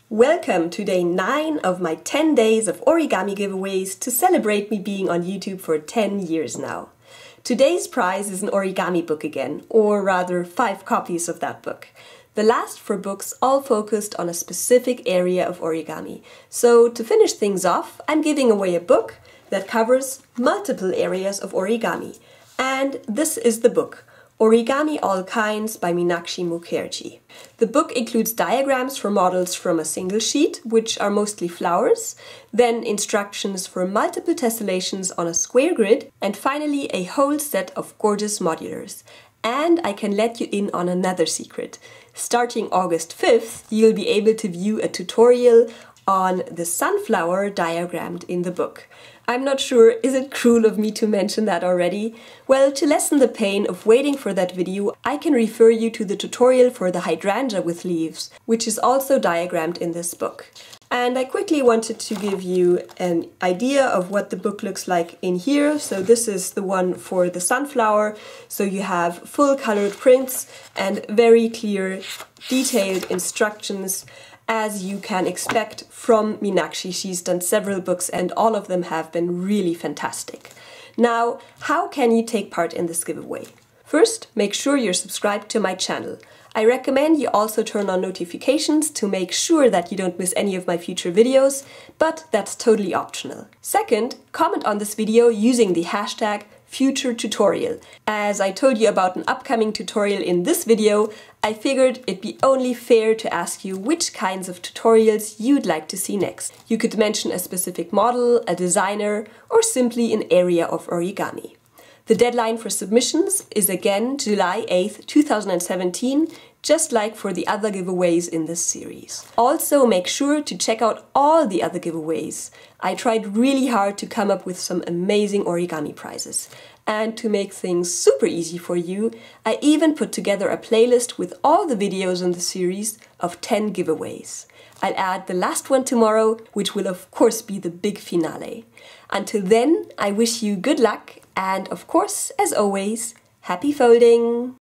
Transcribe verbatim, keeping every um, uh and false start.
Welcome to day nine of my ten days of origami giveaways to celebrate me being on YouTube for ten years now. Today's prize is an origami book again, or rather five copies of that book. The last four books all focused on a specific area of origami. So to finish things off, I'm giving away a book that covers multiple areas of origami. And this is the book, Origami All Kinds by Meenakshi Mukherjee. The book includes diagrams for models from a single sheet, which are mostly flowers, then instructions for multiple tessellations on a square grid, and finally a whole set of gorgeous modulars. And I can let you in on another secret. Starting August fifth, you'll be able to view a tutorial on the sunflower diagrammed in the book. I'm not sure, is it cruel of me to mention that already? Well, to lessen the pain of waiting for that video, I can refer you to the tutorial for the hydrangea with leaves, which is also diagrammed in this book. And I quickly wanted to give you an idea of what the book looks like in here. So this is the one for the sunflower. So you have full colored prints and very clear, detailed instructions, as you can expect from Meenakshi. She's done several books and all of them have been really fantastic. Now, how can you take part in this giveaway? First, make sure you're subscribed to my channel. I recommend you also turn on notifications to make sure that you don't miss any of my future videos, but that's totally optional. Second, comment on this video using the hashtag future tutorial. As I told you about an upcoming tutorial in this video, I figured it'd be only fair to ask you which kinds of tutorials you'd like to see next. You could mention a specific model, a designer, or simply an area of origami. The deadline for submissions is again July eighth, two thousand seventeen, just like for the other giveaways in this series. Also, make sure to check out all the other giveaways. I tried really hard to come up with some amazing origami prizes. And to make things super easy for you, I even put together a playlist with all the videos in the series of ten giveaways. I'll add the last one tomorrow, which will of course be the big finale. Until then, I wish you good luck and of course, as always, happy folding!